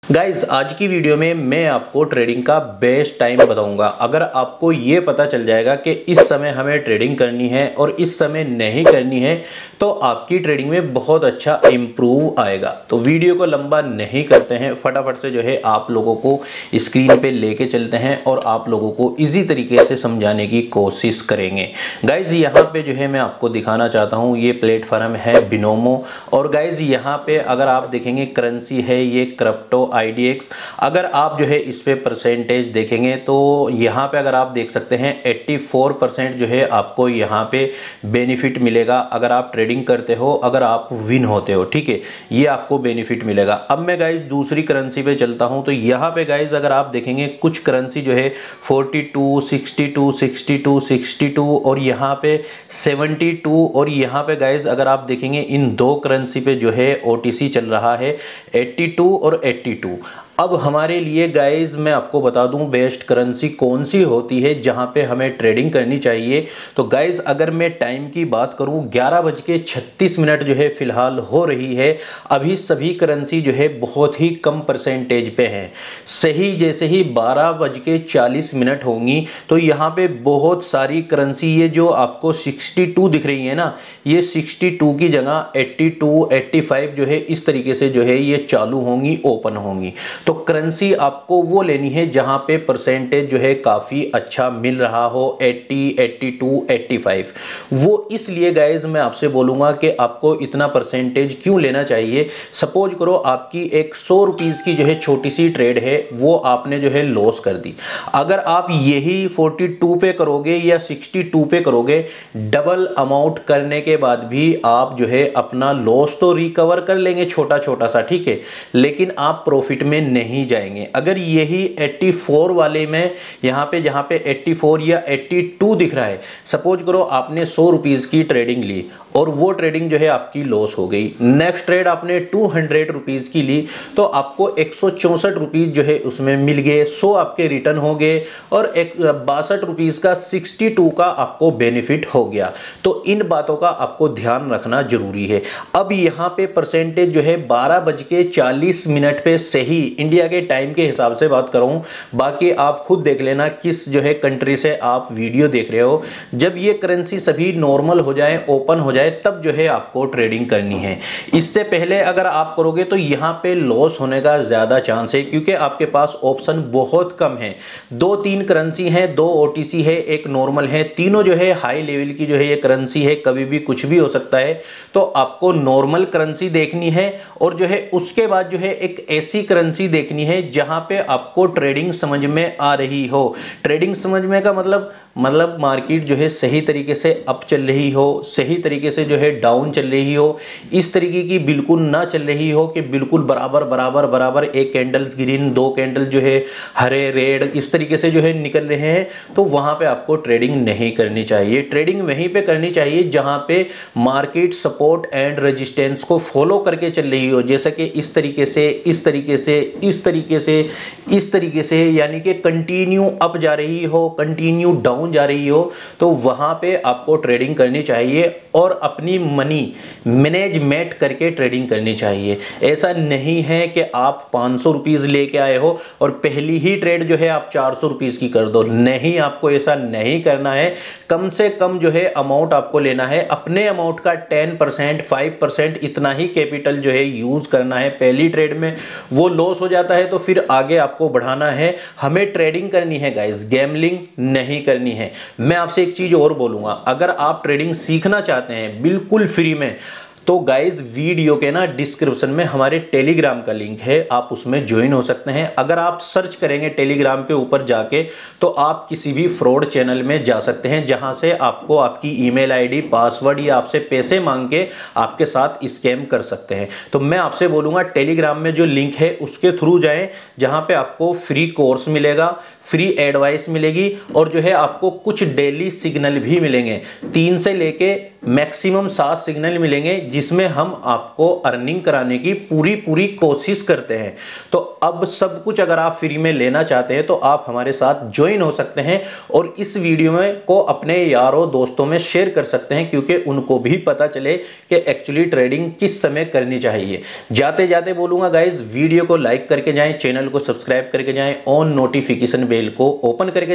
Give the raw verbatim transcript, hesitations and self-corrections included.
Guys आज की video में मैं आपको ट्रेडिंग का बेस्ट टाइम बताऊंगा। अगर आपको ये पता चल जाएगा कि इस समय हमें ट्रेडिंग करनी है और इस समय नहीं करनी है तो आपकी ट्रेडिंग में बहुत अच्छा इंप्रूव आएगा। तो वीडियो को लंबा नहीं करते हैं, फटाफट से जो है आप लोगों को स्क्रीन पे लेके चलते हैं और आप लोगों को इजी तरीके से समझाने की कोशिश करेंगे। गाइज यहाँ पे जो है मैं आपको दिखाना चाहता हूँ, ये प्लेटफॉर्म है बिनोमो। और गाइज यहाँ पे अगर आप देखेंगे करेंसी है ये क्रिप्टो आई डी एक्स। अगर आप जो है इस पे परसेंटेज देखेंगे तो यहाँ पे अगर आप देख सकते हैं चौरासी परसेंट जो है आपको यहाँ पे बेनिफिट मिलेगा अगर आप ट्रेडिंग करते हो, अगर आप विन होते हो, ठीक है, ये आपको बेनिफिट मिलेगा। अब मैं गाइज दूसरी करेंसी पे चलता हूँ तो यहाँ पे गाइज अगर आप देखेंगे कुछ करेंसी जो है बयालीस, बासठ, बासठ, बासठ और यहाँ पे बहत्तर और यहाँ पे गाइज अगर आप देखेंगे इन दो करेंसी पे जो है ओ टी सी चल रहा है बयासी और बयासी। अब हमारे लिए गाइज मैं आपको बता दूं बेस्ट करेंसी कौन सी होती है जहां पे हमें ट्रेडिंग करनी चाहिए। तो गाइज अगर मैं टाइम की बात करूं ग्यारह बज के छत्तीस मिनट जो है फिलहाल हो रही है। अभी सभी करेंसी जो है बहुत ही कम परसेंटेज पे हैं। सही जैसे ही बारह बज के चालीस मिनट होंगी तो यहाँ पे बहुत सारी करेंसी ये जो आपको बासठ दिख रही है ना, ये बासठ की जगह बयासी, पचासी जो है इस तरीके से जो है ये चालू होंगी, ओपन होंगी। तो करेंसी आपको वो लेनी है जहां पे परसेंटेज जो है काफी अच्छा मिल रहा हो, अस्सी, बयासी, पचासी। वो इसलिए गाइज मैं आपसे बोलूंगा कि आपको इतना परसेंटेज क्यों लेना चाहिए। सपोज करो आपकी एक सौ रुपीज की जो है छोटी सी ट्रेड है, वो आपने जो है लॉस कर दी। अगर आप यही बयालीस पे करोगे या बासठ पे करोगे, डबल अमाउंट करने के बाद भी आप जो है अपना लॉस तो रिकवर कर लेंगे छोटा छोटा सा, ठीक है, लेकिन आप प्रॉफिट में नहीं जाएंगे। अगर यही चौरासी वाले में यहां पे जहां पे चौरासी या बयासी दिख रहा है, सपोज करो आपने सौ रुपीस की ट्रेडिंग ली और वो ट्रेडिंग जो है आपकी लॉस हो गई। नेक्स्ट ट्रेड आपने दो सौ रुपीस की ली तो आपको एक सौ चौसठ रुपीस जो है उसमें मिल गए, सौ आपके रिटर्न हो गए और एक बासठ रुपीस का बासठ का आपको बेनिफिट हो गया। तो इन बातों का आपको ध्यान रखना जरूरी है। अब यहां पे परसेंटेज जो है बारह बज के चालीस मिनट पे सही इंडिया के टाइम के हिसाब से बात करूं, बाकी आप खुद देख लेना किस जो है कंट्री से आप वीडियो देख रहे हो। जब ये करेंसी सभी नॉर्मल हो जाए, ओपन हो जाए, तब जो है आपको ट्रेडिंग करनी है। इससे पहले अगर आप करोगे तो यहां पे लॉस होने का ज्यादा चांस है क्योंकि आपके पास ऑप्शन बहुत कम है। दो तीन करेंसी है, दो ओटीसी है, एक नॉर्मल है, तीनों जो है हाई लेवल की जो है ये करेंसी है, कभी भी कुछ भी हो सकता है। तो आपको नॉर्मल करेंसी देखनी है और जो है उसके बाद जो है एक ऐसी करेंसी देखनी है जहां पे आपको ट्रेडिंग समझ में आ रही हो। ट्रेडिंग समझ में का मतलब मतलब मार्केट जो है सही तरीके से अप चल रही हो, सही तरीके से जो है डाउन चल रही हो, इस तरीके की बिल्कुल ना चल रही हो कि बिल्कुल बराबर बराबर बराबर एक कैंडल्स ग्रीन, दो कैंडल जो है हरे, रेड, इस तरीके से जो है निकल रहे हैं। तो वहां पे आपको ट्रेडिंग नहीं करनी चाहिए। ट्रेडिंग वहीं पे करनी चाहिए जहां पे मार्केट सपोर्ट एंड रेजिस्टेंस को फॉलो करके चल रही हो, जैसा कि इस तरीके से, इस तरीके से, इस तरीके से, इस तरीके से, यानी कि कंटिन्यू अप जा रही हो, कंटिन्यू डाउन जा रही हो, तो वहां पे आपको ट्रेडिंग करनी चाहिए और अपनी मनी मैनेजमेंट करके ट्रेडिंग करनी चाहिए। ऐसा नहीं है कि आप पाँच सौ रुपीस लेके आए हो और पहली ही ट्रेड जो है आप चार सौ रुपीस की कर दो। नहीं, आपको ऐसा नहीं करना है। कम से कम जो है अमाउंट आपको लेना है, अपने अमाउंट का टेन परसेंट, फाइव परसेंट इतना ही कैपिटल जो है यूज करना है। पहली ट्रेड में वो लॉस हो जाता है तो फिर आगे आपको बढ़ाना है। हमें ट्रेडिंग करनी है गाइस, गैम्बलिंग नहीं करनी है। मैं आपसे एक चीज और बोलूंगा, अगर आप ट्रेडिंग सीखना चाहते हैं बिल्कुल फ्री में, तो गाइज वीडियो के ना डिस्क्रिप्शन में हमारे टेलीग्राम का लिंक है, आप उसमें ज्वाइन हो सकते हैं। अगर आप सर्च करेंगे टेलीग्राम के ऊपर जाके तो आप किसी भी फ्रॉड चैनल में जा सकते हैं जहां से आपको आपकी ईमेल आईडी, पासवर्ड या आपसे पैसे मांग के आपके साथ स्कैम कर सकते हैं। तो मैं आपसे बोलूंगा टेलीग्राम में जो लिंक है उसके थ्रू जाएं, जहां पे आपको फ्री कोर्स मिलेगा, फ्री एडवाइस मिलेगी और जो है आपको कुछ डेली सिग्नल भी मिलेंगे। तीन से लेके मैक्सिमम सात सिग्नल मिलेंगे जिसमें हम आपको अर्निंग कराने की पूरी पूरी कोशिश करते हैं। तो अब सब कुछ अगर आप फ्री में लेना चाहते हैं तो आप हमारे साथ ज्वाइन हो सकते हैं और इस वीडियो में को अपने यारों दोस्तों में शेयर कर सकते हैं, क्योंकि उनको भी पता चले कि एक्चुअली ट्रेडिंग किस समय करनी चाहिए। जाते जाते बोलूंगा गाइज, वीडियो को लाइक करके जाएं, चैनल को सब्सक्राइब करके जाएं, ऑन नोटिफिकेशन बेल को ओपन करके